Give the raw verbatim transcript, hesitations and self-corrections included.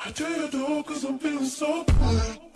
I tell you though, cause I'm feeling so good.